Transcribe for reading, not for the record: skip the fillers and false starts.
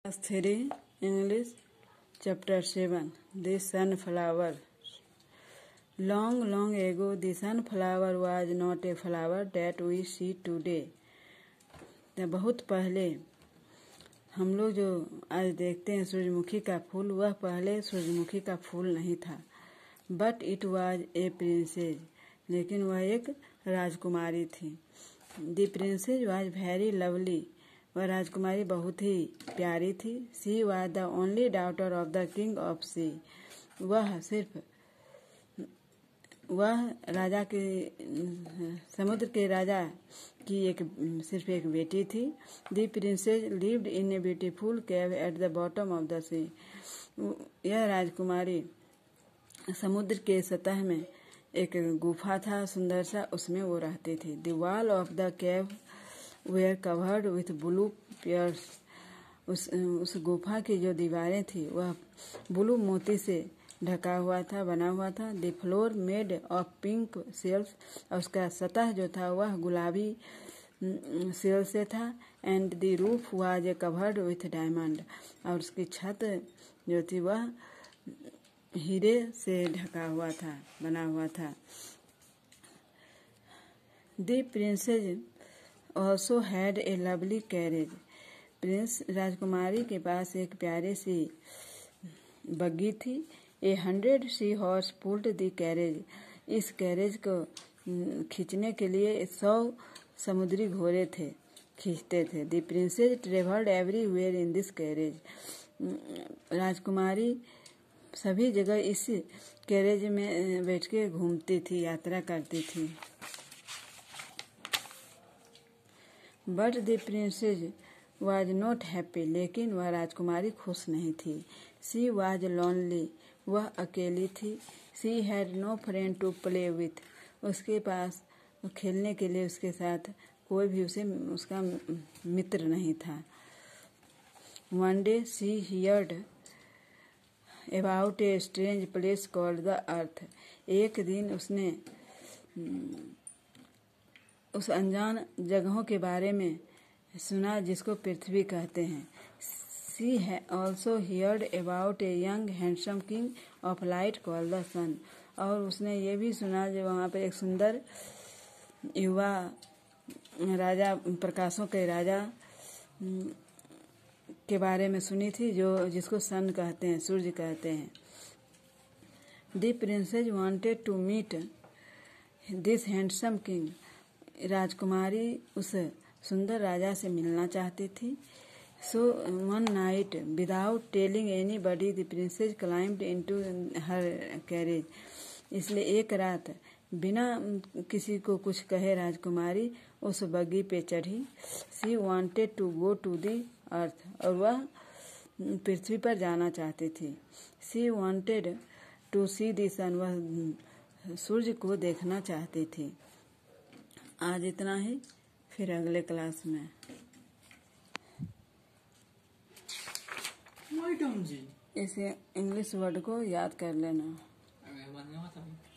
Class 3 English Chapter 7 The Sunflower. Long, long ago, the sunflower was not a flower that we see today. बहुत पहले हम लोग जो आज देखते हैं सूरजमुखी का फूल, वह पहले सूरजमुखी का फूल नहीं था. But it was a princess, लेकिन वह एक राजकुमारी थी. The princess was very lovely, वह राजकुमारी बहुत ही प्यारी थी. She was the only daughter of the king of sea, वह राजा के समुद्र के राजा की सिर्फ एक बेटी थी. The princess lived in a beautiful cave at the bottom of the sea, यह राजकुमारी समुद्र के सतह में एक गुफा था सुंदर सा, उसमें वो रहती थी. The wall of the cave were covered with blue pearls, उस गुफा की जो दीवारें थी वह ब्लू मोती से ढका हुआ था, बना हुआ था. The floor made of pink shells, और उसका सतह जो था वह गुलाबी शेल से था. And the roof was covered with diamond, और उसकी छत जो थी वह हीरे से ढका हुआ था, बना हुआ था. The princess also had a lovely carriage, prince राजकुमारी के पास एक प्यारी सी बग्गी थी. 100 sea horse pulled the carriage, इस कैरेज को खींचने के लिए 100 समुद्री घोड़े थे, खींचते थे. The princess travelled everywhere in this carriage, राजकुमारी सभी जगह इस कैरेज में बैठ के घूमती थी, यात्रा करती थी. But the princess was not happy, लेकिन वह राजकुमारी खुश नहीं थी. शी वॉज लोनली, वह अकेली थी. She had no friend to play with, उसके पास खेलने के लिए उसके साथ कोई भी उसका मित्र नहीं था. One day she heard about a strange place called the earth, एक दिन उसने उस अनजान जगहों के बारे में सुना जिसको पृथ्वी कहते हैं. She also heard about a young handsome king of light called the sun, और उसने ये भी सुना जो वहाँ पर एक सुंदर युवा राजा, प्रकाशों के राजा के बारे में सुनी थी, जिसको सन कहते हैं, सूर्य कहते हैं. The princess wanted to meet this handsome king, राजकुमारी उस सुंदर राजा से मिलना चाहती थी. So one night without telling anybody the princess climbed into her carriage, इसलिए एक रात बिना किसी को कुछ कहे राजकुमारी उस बग्गी पे चढ़ी. She wanted to go to the earth, और वह पृथ्वी पर जाना चाहती थी. She wanted to see the sun, वह सूर्य को देखना चाहती थी. आज इतना ही, फिर अगले क्लास में. मैडम जी, इसे इंग्लिश वर्ड को याद कर लेना.